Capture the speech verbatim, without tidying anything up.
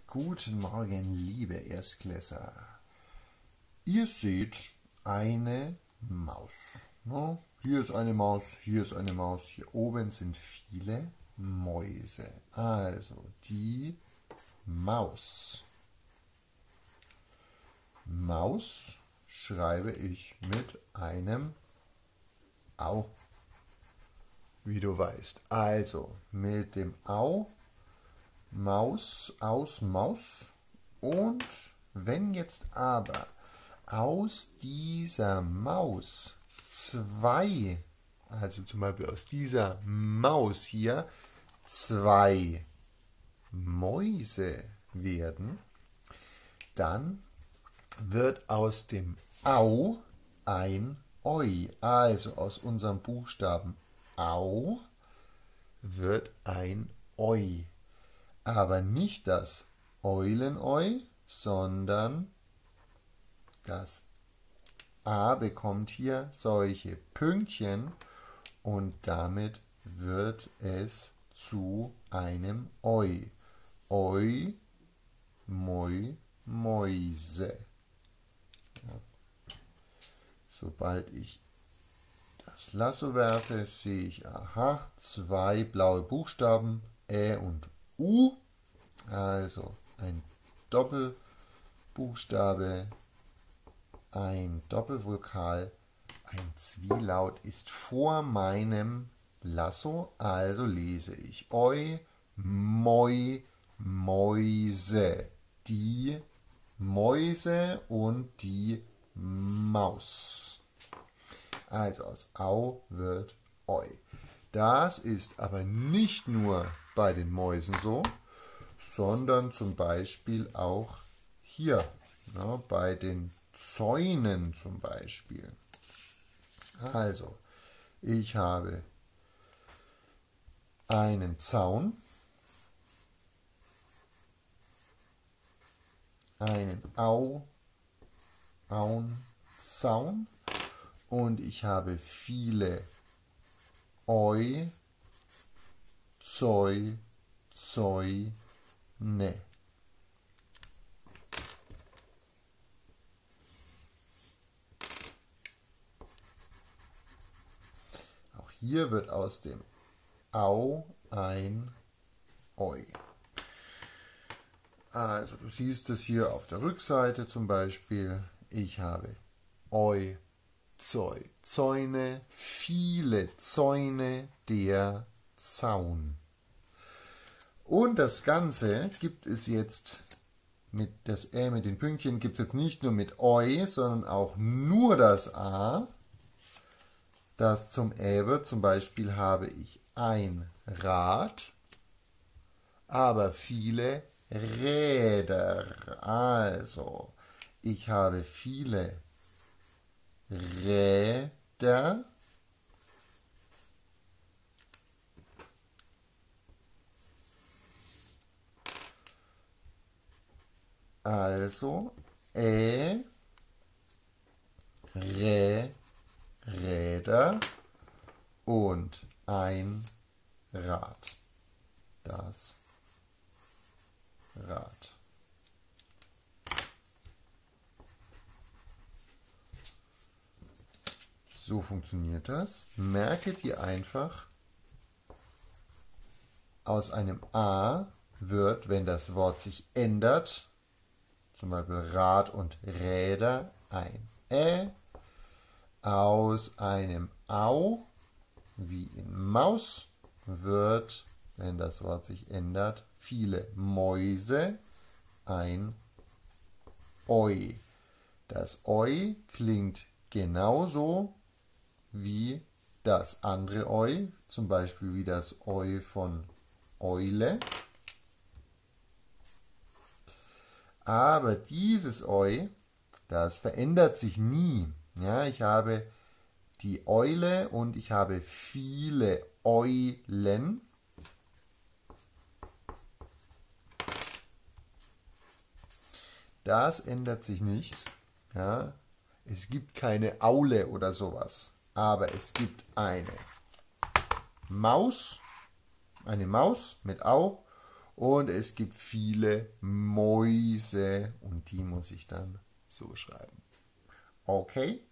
Guten Morgen, liebe Erstklässler. Ihr seht eine Maus. Ne? Hier ist eine Maus, hier ist eine Maus, hier oben sind viele Mäuse. Also die Maus. Maus schreibe ich mit einem Au, wie du weißt. Also mit dem Au, Maus, aus, Maus. Und wenn jetzt aber aus dieser Maus zwei, also zum Beispiel aus dieser Maus hier, zwei Mäuse werden, dann wird aus dem Au ein Oi. Also aus unserem Buchstaben Au wird ein Oi. Aber nicht das Eulenoi, sondern das A bekommt hier solche Pünktchen und damit wird es zu einem Oi. Oi, Moi, Mäuse. Ja. Sobald ich das Lasso werfe, sehe ich, aha, zwei blaue Buchstaben, Ä und U. Also ein Doppelbuchstabe, ein Doppelvokal, ein Zwielaut ist vor meinem Lasso, also lese ich Oi, Moi, Mäuse. Die Mäuse und die Maus. Also aus Au wird Oi. Das ist aber nicht nur bei den Mäusen so, sondern zum Beispiel auch hier, ja, bei den Zäunen zum Beispiel. Also, ich habe einen Zaun, einen Au, Aun, Zaun und ich habe viele Oi, Zoi, Zoi, Ne. Auch hier wird aus dem Au ein Oi. Also du siehst es hier auf der Rückseite zum Beispiel. Ich habe Oi, Zoi, Zäune, viele Zäune, der Zaun. Und das Ganze gibt es jetzt mit das Ä mit den Pünktchen gibt es jetzt nicht nur mit Oi, sondern auch nur das A, das zum Ä wird. Zum Beispiel habe ich ein Rad, aber viele Räder. Also, ich habe viele Räder. Also, Ä, Rä, Räder und ein Rad. Das Rad. So funktioniert das. Merke dir einfach, aus einem A wird, wenn das Wort sich ändert, zum Beispiel Rad und Räder, ein Ä. Aus einem Au, wie in Maus, wird, wenn das Wort sich ändert, viele Mäuse, ein Oi. Das Oi klingt genauso wie das andere Oi, zum Beispiel wie das Oi von Eule. Aber dieses Oi, das verändert sich nie. Ja, ich habe die Eule und ich habe viele Eulen. Das ändert sich nicht. Ja, es gibt keine Aule oder sowas. Aber es gibt eine Maus, eine Maus mit Au Und es gibt viele Mäuse und die muss ich dann so schreiben. Okay?